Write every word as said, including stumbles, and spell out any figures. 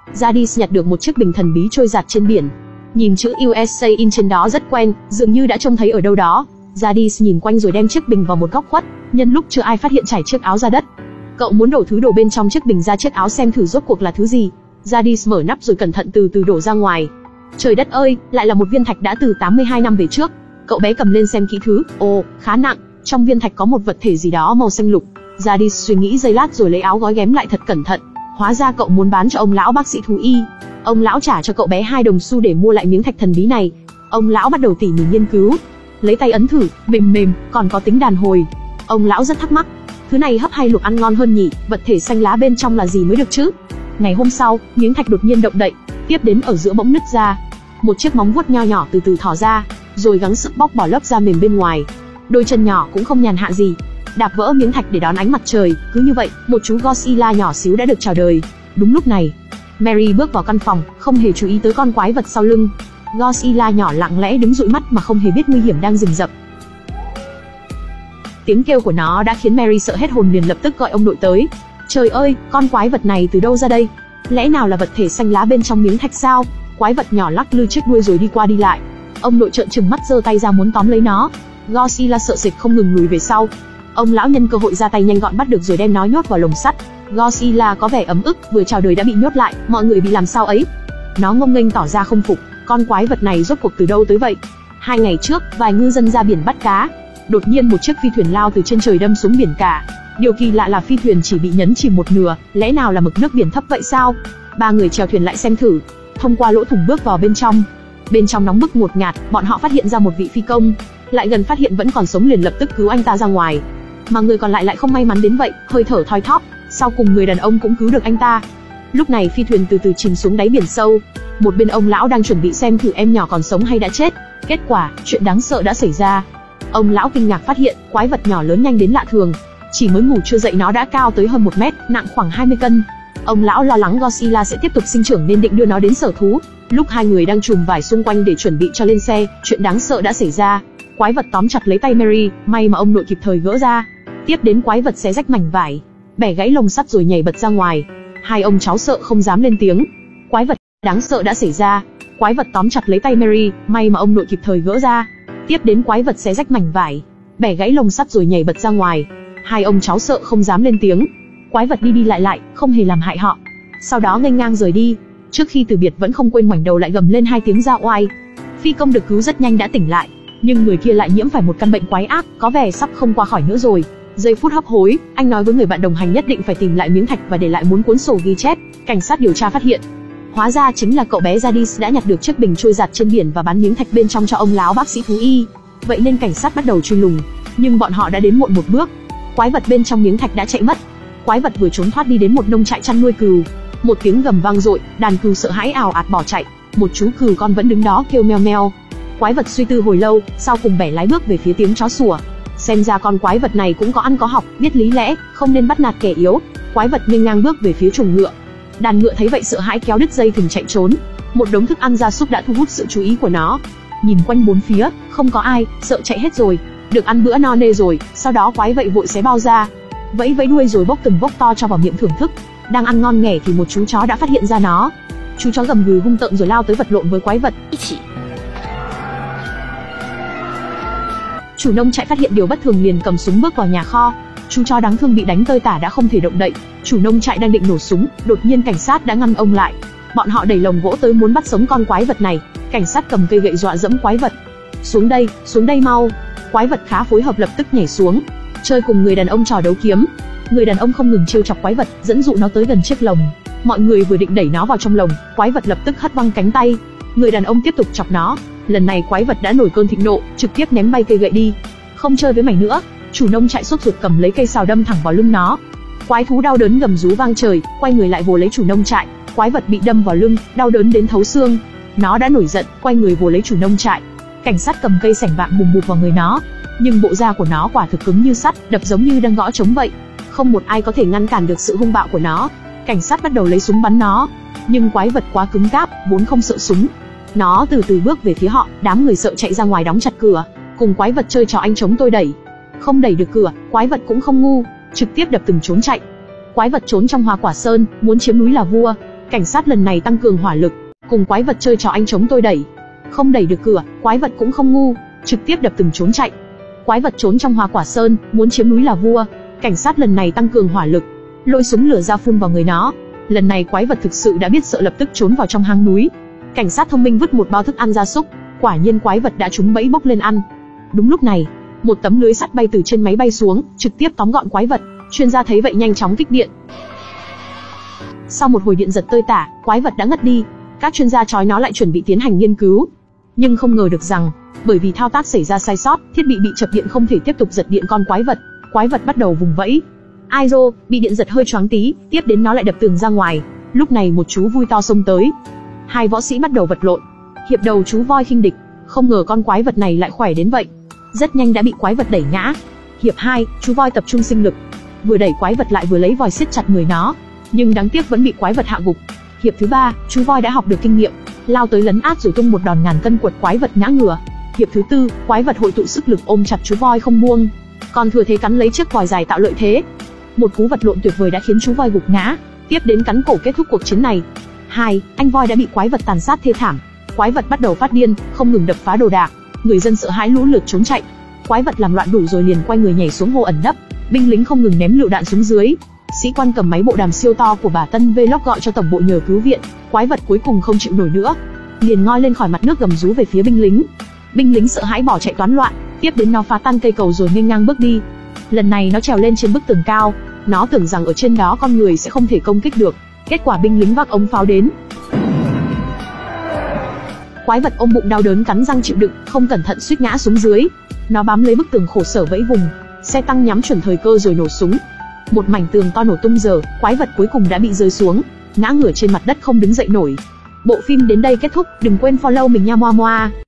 Jadis nhặt được một chiếc bình thần bí trôi giạt trên biển. Nhìn chữ u ét a in trên đó rất quen, dường như đã trông thấy ở đâu đó. Jadis nhìn quanh rồi đem chiếc bình vào một góc khuất, nhân lúc chưa ai phát hiện trải chiếc áo ra đất. Cậu muốn đổ thứ đồ bên trong chiếc bình ra chiếc áo xem thử rốt cuộc là thứ gì. Jadis mở nắp rồi cẩn thận từ từ đổ ra ngoài. Trời đất ơi, lại là một viên thạch đã từ tám mươi hai năm về trước. Cậu bé cầm lên xem kỹ thứ, ồ, khá nặng, trong viên thạch có một vật thể gì đó màu xanh lục. Jadis suy nghĩ giây lát rồi lấy áo gói ghém lại thật cẩn thận. Hóa ra cậu muốn bán cho ông lão bác sĩ thú y. Ông lão trả cho cậu bé hai đồng xu để mua lại miếng thạch thần bí này. Ông lão bắt đầu tỉ mỉ nghiên cứu, lấy tay ấn thử, mềm mềm, còn có tính đàn hồi. Ông lão rất thắc mắc, thứ này hấp hay luộc ăn ngon hơn nhỉ? Vật thể xanh lá bên trong là gì mới được chứ? Ngày hôm sau, miếng thạch đột nhiên động đậy, tiếp đến ở giữa bỗng nứt ra. Một chiếc móng vuốt nho nhỏ từ từ thò ra, rồi gắng sức bóc bỏ lớp da mềm bên ngoài. Đôi chân nhỏ cũng không nhàn hạ gì, đạp vỡ miếng thạch để đón ánh mặt trời. Cứ như vậy, một chú Godzilla nhỏ xíu đã được chào đời. Đúng lúc này, Mary bước vào căn phòng, không hề chú ý tới con quái vật sau lưng. Godzilla nhỏ lặng lẽ đứng dụi mắt mà không hề biết nguy hiểm đang rình rập. Tiếng kêu của nó đã khiến Mary sợ hết hồn, liền lập tức gọi ông nội tới. Trời ơi, con quái vật này từ đâu ra đây? Lẽ nào là vật thể xanh lá bên trong miếng thạch sao? Quái vật nhỏ lắc lư chiếc đuôi rồi đi qua đi lại. Ông nội trợn trừng mắt giơ tay ra muốn tóm lấy nó. Godzilla sợ sệt không ngừng lùi về sau. Ông lão nhân cơ hội ra tay nhanh gọn bắt được rồi đem nó nhốt vào lồng sắt. Godzilla có vẻ ấm ức, vừa chào đời đã bị nhốt lại, mọi người bị làm sao ấy? Nó ngông nghênh tỏ ra không phục, con quái vật này rốt cuộc từ đâu tới vậy? Hai ngày trước, vài ngư dân ra biển bắt cá. Đột nhiên một chiếc phi thuyền lao từ trên trời đâm xuống biển cả. Điều kỳ lạ là phi thuyền chỉ bị nhấn chìm một nửa, lẽ nào là mực nước biển thấp vậy sao? Ba người chèo thuyền lại xem thử, thông qua lỗ thủng bước vào bên trong. Bên trong nóng bức ngột ngạt, bọn họ phát hiện ra một vị phi công, lại gần phát hiện vẫn còn sống liền lập tức cứu anh ta ra ngoài. Mà người còn lại lại không may mắn đến vậy, hơi thở thoi thóp, sau cùng người đàn ông cũng cứu được anh ta. Lúc này phi thuyền từ từ chìm xuống đáy biển sâu. Một bên ông lão đang chuẩn bị xem thử em nhỏ còn sống hay đã chết. Kết quả, chuyện đáng sợ đã xảy ra. Ông lão kinh ngạc phát hiện, quái vật nhỏ lớn nhanh đến lạ thường. Chỉ mới ngủ chưa dậy nó đã cao tới hơn một mét, nặng khoảng hai mươi cân. Ông lão lo lắng Godzilla sẽ tiếp tục sinh trưởng nên định đưa nó đến sở thú. Lúc hai người đang chùm vải xung quanh để chuẩn bị cho lên xe, chuyện đáng sợ đã xảy ra. Quái vật tóm chặt lấy tay Mary, may mà ông nội kịp thời gỡ ra. Tiếp đến quái vật xé rách mảnh vải, bẻ gãy lồng sắt rồi nhảy bật ra ngoài. Hai ông cháu sợ không dám lên tiếng. Quái vật đáng sợ đã xảy ra. Quái vật tóm chặt lấy tay Mary, may mà ông nội kịp thời gỡ ra. Tiếp đến quái vật xé rách mảnh vải, bẻ gãy lồng sắt rồi nhảy bật ra ngoài. Hai ông cháu sợ không dám lên tiếng. Quái vật đi đi lại lại, không hề làm hại họ. Sau đó nghênh ngang rời đi. Trước khi từ biệt vẫn không quên ngoảnh đầu lại gầm lên hai tiếng ra oai. Phi công được cứu rất nhanh đã tỉnh lại, nhưng người kia lại nhiễm phải một căn bệnh quái ác, có vẻ sắp không qua khỏi nữa rồi. Giây phút hấp hối, anh nói với người bạn đồng hành nhất định phải tìm lại miếng thạch và để lại muốn cuốn sổ ghi chép. Cảnh sát điều tra phát hiện, hóa ra chính là cậu bé Jadis đã nhặt được chiếc bình trôi giạt trên biển và bán miếng thạch bên trong cho ông lão bác sĩ thú y. Vậy nên cảnh sát bắt đầu truy lùng, nhưng bọn họ đã đến muộn một bước. Quái vật bên trong miếng thạch đã chạy mất. Quái vật vừa trốn thoát đi đến một nông trại chăn nuôi cừu. Một tiếng gầm vang dội, đàn cừu sợ hãi ào ạt bỏ chạy. Một chú cừu con vẫn đứng đó kêu meo meo. Quái vật suy tư hồi lâu, sau cùng bẻ lái bước về phía tiếng chó sủa. Xem ra con quái vật này cũng có ăn có học, biết lý lẽ, không nên bắt nạt kẻ yếu. Quái vật nghênh ngang bước về phía chuồng ngựa. Đàn ngựa thấy vậy sợ hãi kéo đứt dây thừng chạy trốn. Một đống thức ăn gia súc đã thu hút sự chú ý của nó. Nhìn quanh bốn phía, không có ai, sợ chạy hết rồi. Được ăn bữa no nê rồi, sau đó quái vậy vội xé bao ra, vẫy vẫy đuôi rồi bốc từng bốc to cho vào miệng thưởng thức. Đang ăn ngon nghẻ thì một chú chó đã phát hiện ra nó. Chú chó gầm gừ hung tợn rồi lao tới vật lộn với quái vật. Chủ nông trại phát hiện điều bất thường liền cầm súng bước vào nhà kho. Chú chó đáng thương bị đánh tơi tả đã không thể động đậy. Chủ nông trại đang định nổ súng, đột nhiên cảnh sát đã ngăn ông lại. Bọn họ đẩy lồng gỗ tới muốn bắt sống con quái vật này. Cảnh sát cầm cây gậy dọa dẫm quái vật. Xuống đây, xuống đây mau. Quái vật khá phối hợp lập tức nhảy xuống, chơi cùng người đàn ông trò đấu kiếm. Người đàn ông không ngừng trêu chọc quái vật, dẫn dụ nó tới gần chiếc lồng. Mọi người vừa định đẩy nó vào trong lồng, quái vật lập tức hất văng cánh tay. Người đàn ông tiếp tục chọc nó. Lần này quái vật đã nổi cơn thịnh nộ, trực tiếp ném bay cây gậy đi. Không chơi với mày nữa. Chủ nông trại sốt ruột cầm lấy cây sào đâm thẳng vào lưng nó. Quái thú đau đớn gầm rú vang trời, quay người lại vồ lấy chủ nông trại. Quái vật bị đâm vào lưng, đau đớn đến thấu xương. Nó đã nổi giận, quay người vồ lấy chủ nông trại. Cảnh sát cầm cây sảnh vạng bùm bụp vào người nó, nhưng bộ da của nó quả thực cứng như sắt, đập giống như đang gõ trống vậy. Không một ai có thể ngăn cản được sự hung bạo của nó. Cảnh sát bắt đầu lấy súng bắn nó, nhưng quái vật quá cứng cáp, vốn không sợ súng. Nó từ từ bước về phía họ, đám người sợ chạy ra ngoài đóng chặt cửa. Cùng quái vật chơi trò anh chống tôi đẩy. Không đẩy được cửa, quái vật cũng không ngu, trực tiếp đập từng trốn chạy. Quái vật trốn trong hoa quả sơn, muốn chiếm núi là vua. Cảnh Cảnh sát lần này tăng cường hỏa lực, cùng quái vật chơi trò anh chống tôi đẩy. Không đẩy được cửa, quái vật cũng không ngu, trực tiếp đập từng trốn chạy. Quái vật trốn trong hoa quả sơn, muốn chiếm núi là vua. Cảnh sát lần này tăng cường hỏa lực, lôi súng lửa ra phun vào người nó. Lần này quái vật thực sự đã biết sợ, lập tức trốn vào trong hang núi. Cảnh sát thông minh vứt một bao thức ăn gia súc, quả nhiên quái vật đã trúng bẫy bốc lên ăn. Đúng lúc này, một tấm lưới sắt bay từ trên máy bay xuống, trực tiếp tóm gọn quái vật. Chuyên gia thấy vậy nhanh chóng kích điện. Sau một hồi điện giật tơi tả, quái vật đã ngất đi. Các chuyên gia trói nó lại chuẩn bị tiến hành nghiên cứu. Nhưng không ngờ được rằng, bởi vì thao tác xảy ra sai sót, thiết bị bị chập điện không thể tiếp tục giật điện con quái vật. Quái vật bắt đầu vùng vẫy. Ai rô, bị điện giật hơi choáng tí, tiếp đến nó lại đập tường ra ngoài. Lúc này một chú vui to xông tới. Hai võ sĩ bắt đầu vật lộn. Hiệp đầu chú voi khinh địch, không ngờ con quái vật này lại khỏe đến vậy. Rất nhanh đã bị quái vật đẩy ngã. Hiệp hai, chú voi tập trung sinh lực, vừa đẩy quái vật lại vừa lấy vòi siết chặt người nó, nhưng đáng tiếc vẫn bị quái vật hạ gục. Hiệp thứ ba, chú voi đã học được kinh nghiệm, lao tới lấn át rồi tung một đòn ngàn cân quật quái vật ngã ngửa. Hiệp thứ tư, quái vật hội tụ sức lực ôm chặt chú voi không buông, còn thừa thế cắn lấy chiếc vòi dài tạo lợi thế. Một cú vật lộn tuyệt vời đã khiến chú voi gục ngã, tiếp đến cắn cổ kết thúc cuộc chiến này. Hai, anh voi đã bị quái vật tàn sát thê thảm. Quái vật bắt đầu phát điên, không ngừng đập phá đồ đạc, người dân sợ hãi lũ lượt trốn chạy. Quái vật làm loạn đủ rồi liền quay người nhảy xuống hồ ẩn nấp, binh lính không ngừng ném lựu đạn xuống dưới. Sĩ quan cầm máy bộ đàm siêu to của bà Tân Vlog gọi cho tổng bộ nhờ cứu viện. Quái vật cuối cùng không chịu nổi nữa, liền ngoi lên khỏi mặt nước gầm rú về phía binh lính. Binh lính sợ hãi bỏ chạy toán loạn, tiếp đến nó phá tan cây cầu rồi nghênh ngang bước đi. Lần này nó trèo lên trên bức tường cao, nó tưởng rằng ở trên đó con người sẽ không thể công kích được. Kết quả binh lính vác ống pháo đến. Quái vật ôm bụng đau đớn cắn răng chịu đựng, không cẩn thận suýt ngã xuống dưới. Nó bám lấy bức tường khổ sở vẫy vùng, xe tăng nhắm chuẩn thời cơ rồi nổ súng. Một mảnh tường to nổ tung giờ, quái vật cuối cùng đã bị rơi xuống, ngã ngửa trên mặt đất không đứng dậy nổi. Bộ phim đến đây kết thúc, đừng quên follow mình nha moa moa.